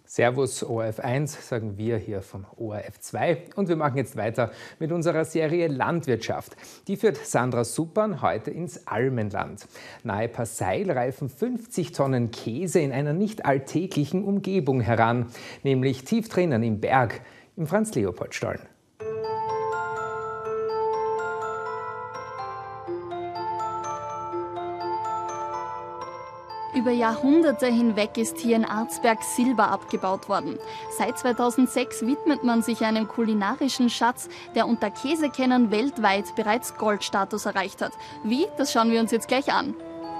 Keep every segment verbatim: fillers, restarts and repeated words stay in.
Servus O R F eins, sagen wir hier von O R F zwei. Und wir machen jetzt weiter mit unserer Serie Landwirtschaft. Die führt Sandra Suppan heute ins Almenland. Nahe Passeil reifen fünfzig Tonnen Käse in einer nicht alltäglichen Umgebung heran, nämlich tief drinnen im Berg, im Franz-Leopold-Stollen. Über Jahrhunderte hinweg ist hier in Arzberg Silber abgebaut worden. Seit zweitausendsechs widmet man sich einem kulinarischen Schatz, der unter Käsekennern weltweit bereits Goldstatus erreicht hat. Wie? Das schauen wir uns jetzt gleich an.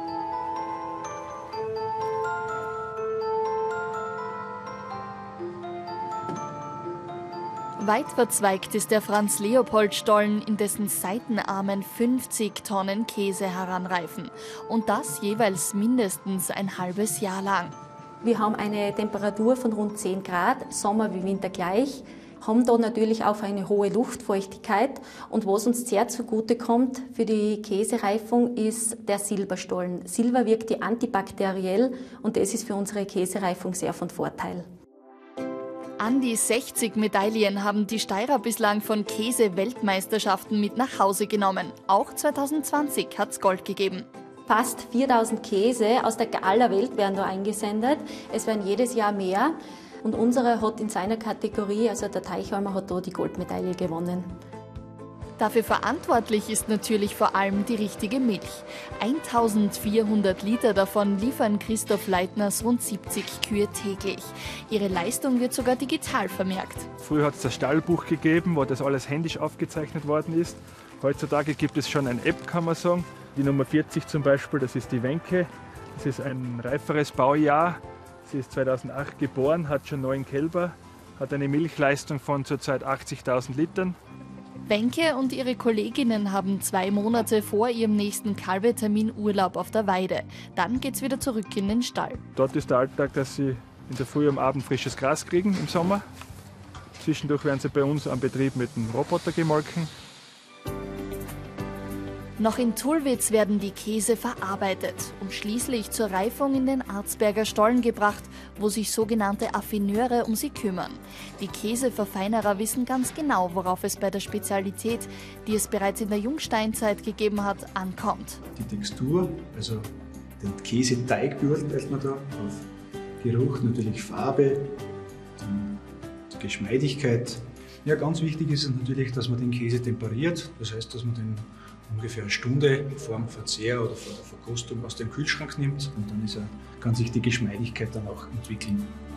Weit verzweigt ist der Franz-Leopold-Stollen, in dessen Seitenarmen fünfzig Tonnen Käse heranreifen. Und das jeweils mindestens ein halbes Jahr lang. Wir haben eine Temperatur von rund zehn Grad, Sommer wie Winter gleich, haben da natürlich auch eine hohe Luftfeuchtigkeit. Und was uns sehr zugute kommt für die Käsereifung ist der Silberstollen. Silber wirkt antibakteriell und das ist für unsere Käsereifung sehr von Vorteil. An die sechzig Medaillen haben die Steirer bislang von Käse-Weltmeisterschaften mit nach Hause genommen. Auch zweitausendzwanzig hat es Gold gegeben. Fast viertausend Käse aus der aller Welt werden da eingesendet. Es werden jedes Jahr mehr. Und unsere hat in seiner Kategorie, also der Teichholmer, hat da die Goldmedaille gewonnen. Dafür verantwortlich ist natürlich vor allem die richtige Milch. eintausendvierhundert Liter davon liefern Christoph Leitners rund siebzig Kühe täglich. Ihre Leistung wird sogar digital vermerkt. Früher hat es das Stallbuch gegeben, wo das alles händisch aufgezeichnet worden ist. Heutzutage gibt es schon eine App, kann man sagen. Die Nummer vierzig zum Beispiel, das ist die Wenke. Das ist ein reiferes Baujahr. Sie ist zweitausendacht geboren, hat schon neun Kälber, hat eine Milchleistung von zurzeit achtzigtausend Litern. Wenke und ihre Kolleginnen haben zwei Monate vor ihrem nächsten Kalbetermin Urlaub auf der Weide. Dann geht's wieder zurück in den Stall. Dort ist der Alltag, dass sie in der Früh am Abend frisches Gras kriegen im Sommer. Zwischendurch werden sie bei uns am Betrieb mit dem Roboter gemolken. Noch in Tullwitz werden die Käse verarbeitet und schließlich zur Reifung in den Arzberger Stollen gebracht, wo sich sogenannte Affineure um sie kümmern. Die Käseverfeinerer wissen ganz genau, worauf es bei der Spezialität, die es bereits in der Jungsteinzeit gegeben hat, ankommt. Die Textur, also den Käseteig beurteilt man da auf Geruch, natürlich Farbe, die Geschmeidigkeit. Ja, ganz wichtig ist es natürlich, dass man den Käse temperiert, das heißt, dass man den ungefähr eine Stunde vor dem Verzehr oder vor der Verkostung aus dem Kühlschrank nimmt und dann ist er, kann sich die Geschmeidigkeit dann auch entwickeln.